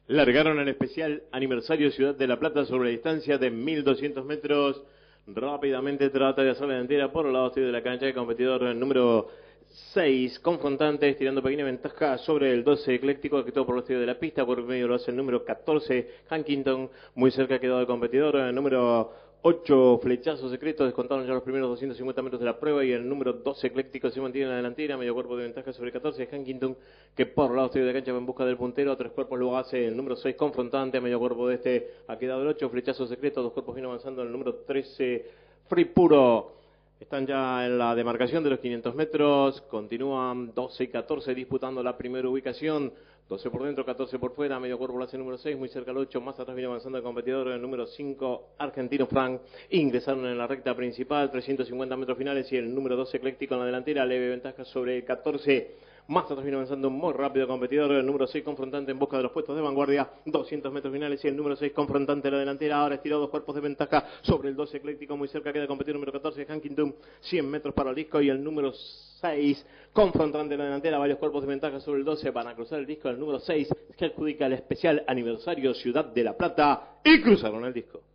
Largaron el especial aniversario Ciudad de la Plata sobre la distancia de 1200 metros. Rápidamente trata de hacer la delantera por el lado de la cancha de competidor número 6, confrontantes, tirando pequeña ventaja sobre el 12 ecléctico, que todo por el estilo de la pista. Por medio lo hace el número 14, Hankington, muy cerca quedó el competidor número 8, Flechazo Secreto. Descontaron ya los primeros 250 metros de la prueba y el número 12 ecléctico se mantiene en la delantera, medio cuerpo de ventaja sobre el 14, Hankington, que por el lado de la cancha va en busca del puntero. 3 cuerpos lo hace el número 6, confrontante, medio cuerpo de este ha quedado el 8, Flechazo Secreto. 2 cuerpos viene avanzando el número 13, Free Puro. Están ya en la demarcación de los 500 metros, continúan 12 y 14 disputando la primera ubicación, 12 por dentro, 14 por fuera, medio cuerpo lo hace el número 6, muy cerca el 8, más atrás viene avanzando el competidor, el número 5, Argentino Frank. Ingresaron en la recta principal, 350 metros finales y el número 12, Ecléctico en la delantera, leve ventaja sobre el 14. Más atrás viene avanzando muy rápido el competidor, el número 6, confrontante en busca de los puestos de vanguardia, 200 metros finales y el número 6, confrontante en la delantera. Ahora estiró 2 cuerpos de ventaja sobre el 12 ecléctico, muy cerca queda el competidor número 14, Hankington, 100 metros para el disco, y el número 6, confrontante en la delantera, varios cuerpos de ventaja sobre el 12, van a cruzar el disco. El número 6, que adjudica el especial aniversario Ciudad de la Plata, y cruzaron el disco.